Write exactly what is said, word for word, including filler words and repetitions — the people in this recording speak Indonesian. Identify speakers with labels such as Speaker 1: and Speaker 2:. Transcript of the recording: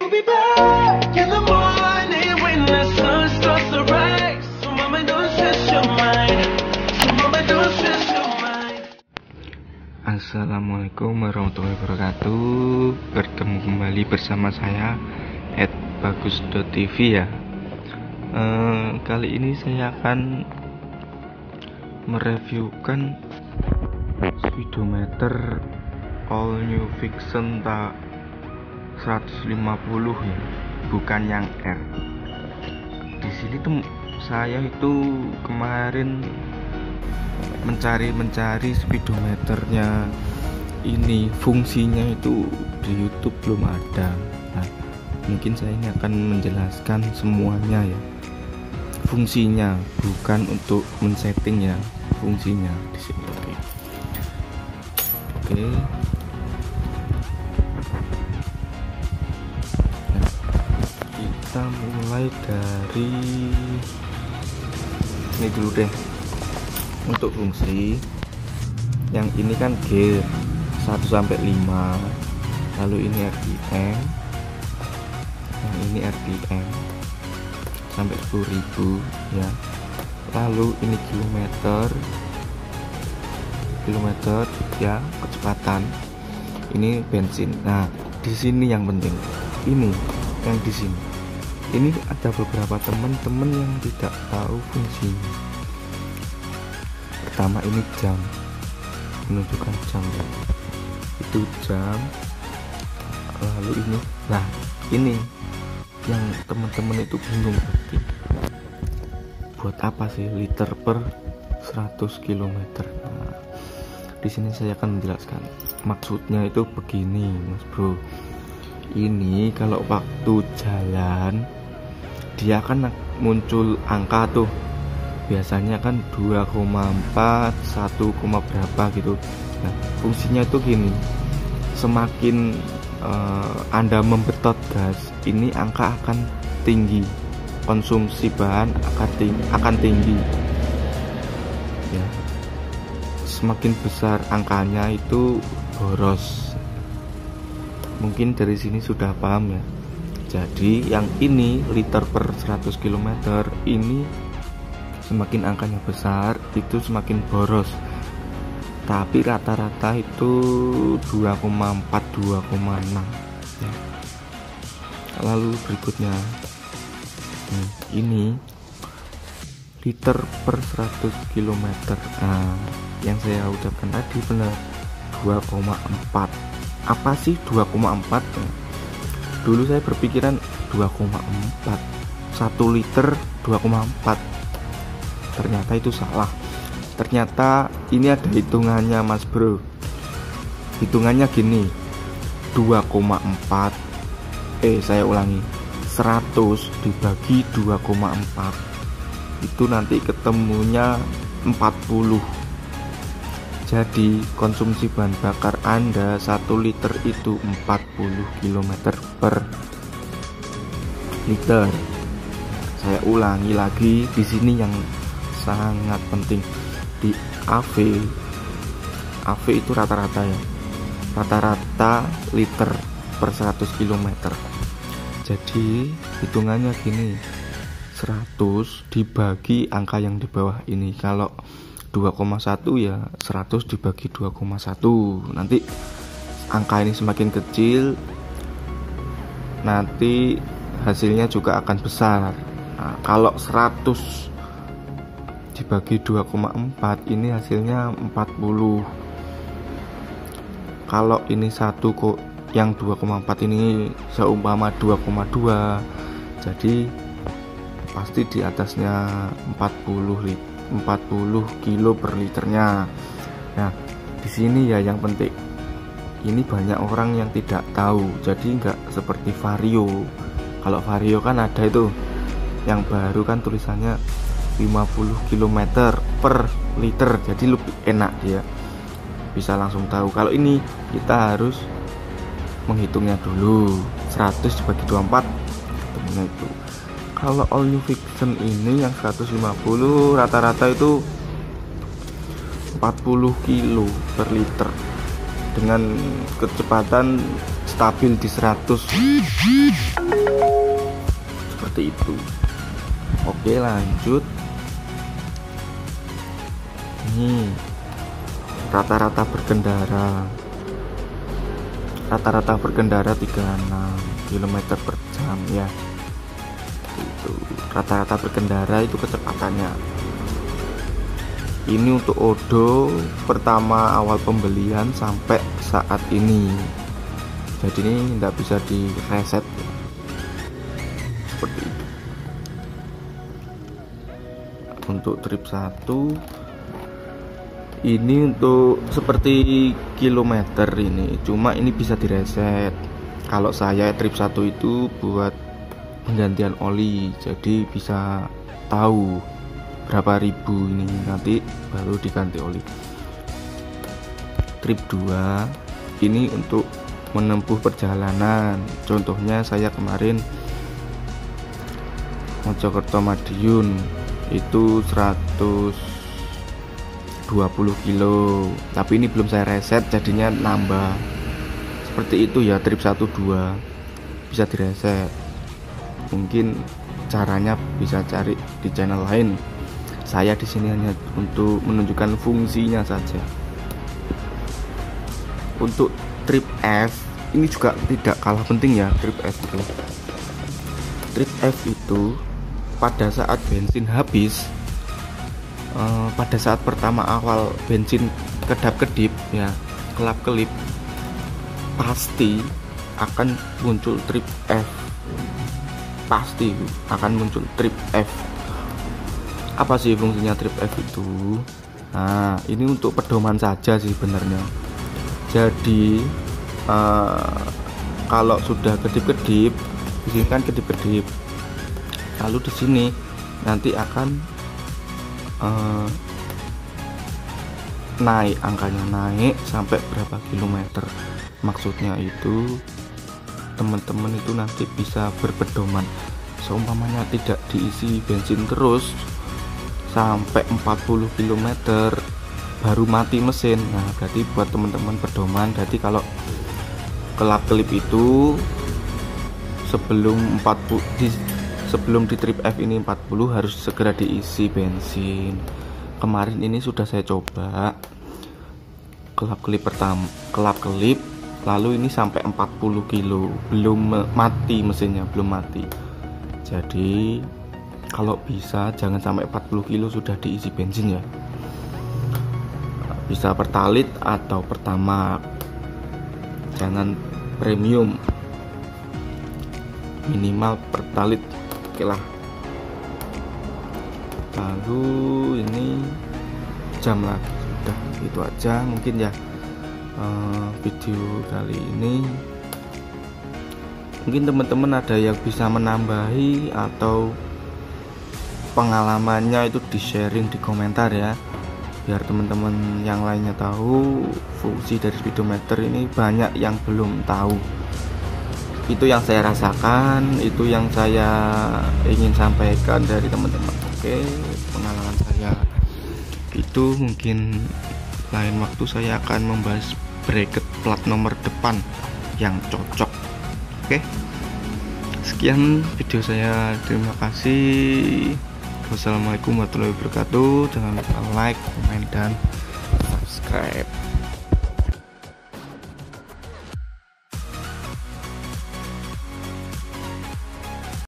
Speaker 1: We'll be back in the morning when the sun starts to rise. So mama, don't stress your mind. So mama, don't stress your mind.
Speaker 2: Assalamualaikum warahmatullahi wabarakatuh. Bertemu kembali bersama saya at bagus dot t v ya. Uh, kali ini saya akan mereviewkan speedometer all new Vixen tak seratus lima puluh ya, bukan yang R. Di sini tuh saya itu kemarin mencari-mencari speedometernya ini, fungsinya itu di YouTube belum ada. Nah, mungkin saya ini akan menjelaskan semuanya ya. Fungsinya bukan untuk men-setting ya, fungsinya di sini. Oke. Oke. Nah, kita mulai dari ini dulu deh. Untuk fungsi yang ini kan gear satu sampai lima, lalu ini R P M, yang ini R P M sampai sepuluh ribu ya, lalu ini kilometer kilometer ya, kecepatan, ini bensin. Nah, di sini yang penting ini, yang di sini ini ada beberapa teman-teman yang tidak tahu fungsinya. Pertama, ini jam, menunjukkan jam ya, itu jam. Lalu ini, nah ini yang teman-teman itu bingung, berarti buat apa sih liter per seratus kilometer. Nah, di sini saya akan menjelaskan maksudnya itu begini, Mas Bro. Ini kalau waktu jalan dia kan muncul angka tuh, biasanya kan dua koma empat, satu, berapa gitu. Nah, fungsinya itu gini, semakin uh, Anda membetot gas, ini angka akan tinggi, konsumsi bahan akan tinggi, akan tinggi ya. Semakin besar angkanya itu boros. Mungkin dari sini sudah paham ya. Jadi yang ini liter per seratus kilometer ini, semakin angkanya besar itu semakin boros, tapi rata-rata itu dua koma empat, dua koma enam ya. Lalu berikutnya hmm, ini liter per seratus kilometer. Nah, yang saya ucapkan tadi benar, dua koma empat. Apa sih dua koma empat? Nah, dulu saya berpikiran dua koma empat, satu liter dua koma empat. Ternyata itu salah. Ternyata ini ada hitungannya, Mas Bro. Hitungannya gini, dua koma empat, eh saya ulangi, seratus dibagi dua koma empat, itu nanti ketemunya empat puluh. Jadi konsumsi bahan bakar Anda satu liter itu empat puluh kilometer per liter. Saya ulangi lagi, di sini yang sangat penting, di A V A V itu rata-rata ya, rata-rata liter per seratus kilometer. Jadi hitungannya gini, seratus dibagi angka yang di bawah ini. Kalau dua koma satu ya seratus dibagi dua koma satu, nanti angka ini semakin kecil, nanti hasilnya juga akan besar. Nah, kalau seratus dibagi dua koma empat ini hasilnya empat puluh. Kalau ini satu kok, yang dua koma empat ini seumpama dua koma dua, jadi pasti di atasnya empat puluh kilo per liternya. Nah, di sini ya yang penting, ini banyak orang yang tidak tahu. Jadi nggak seperti Vario. Kalau Vario kan ada itu yang baru kan tulisannya lima puluh kilometer per liter, jadi lebih enak, dia bisa langsung tahu. Kalau ini kita harus menghitungnya dulu, seratus dibagi dua puluh empat itu. Kalau all new Vixen ini yang seratus lima puluh rata-rata itu empat puluh kilo per liter dengan kecepatan stabil di seratus. seperti itu. Oke, lanjut. Ini rata-rata berkendara rata-rata berkendara tiga puluh enam kilometer per jam ya. Itu rata-rata berkendara itu kecepatannya. Ini untuk odo pertama awal pembelian sampai saat ini. Jadi ini tidak bisa di reset ya. Seperti itu. Untuk trip satu ini untuk seperti kilometer ini, cuma ini bisa direset. Kalau saya trip satu itu buat penggantian oli, jadi bisa tahu berapa ribu ini, nanti baru diganti oli. Trip dua ini untuk menempuh perjalanan, contohnya saya kemarin Mojokerto Madiun itu seratus dua puluh kilo, tapi ini belum saya reset jadinya nambah. Seperti itu ya, trip satu dua bisa direset. Mungkin caranya bisa cari di channel lain. Saya di sini hanya untuk menunjukkan fungsinya saja. Untuk trip F ini juga tidak kalah penting ya. Trip F itu trip F itu pada saat bensin habis, Uh, pada saat pertama awal bensin kedap-kedip ya, kelap-kelip, pasti akan muncul trip F. Pasti akan muncul trip F. Apa sih fungsinya trip F itu? Nah, ini untuk pedoman saja sih sebenarnya. Jadi uh, kalau sudah kedip-kedip, di sini kan kedip-kedip, lalu di sini nanti akan Uh, naik, angkanya naik sampai berapa kilometer. Maksudnya itu teman-teman itu nanti bisa berpedoman. Seumpamanya tidak diisi bensin terus sampai empat puluh kilometer baru mati mesin. Nah, berarti buat teman-teman pedoman. Jadi kalau kelap-kelip itu sebelum empat puluh di sebelum di trip F ini empat puluh harus segera diisi bensin. Kemarin ini sudah saya coba kelap-kelip pertama, kelap-kelip, lalu ini sampai empat puluh kilo, belum mati mesinnya, belum mati. Jadi kalau bisa jangan sampai empat puluh kilo sudah diisi bensin ya. Bisa Pertalite atau Pertamax, jangan premium, minimal Pertalite. Oke lah. Lalu ini jam lagi, udah itu aja mungkin ya uh, video kali ini. Mungkin teman-teman ada yang bisa menambahi atau pengalamannya itu di sharing di komentar ya, biar teman-teman yang lainnya tahu fungsi dari speedometer ini. Banyak yang belum tahu. Itu yang saya rasakan, itu yang saya ingin sampaikan dari teman-teman. Oke, pengalaman saya itu. Mungkin lain waktu saya akan membahas bracket plat nomor depan yang cocok. Oke, sekian video saya, terima kasih. Wassalamualaikum warahmatullahi wabarakatuh. Jangan lupa like, komen, dan subscribe.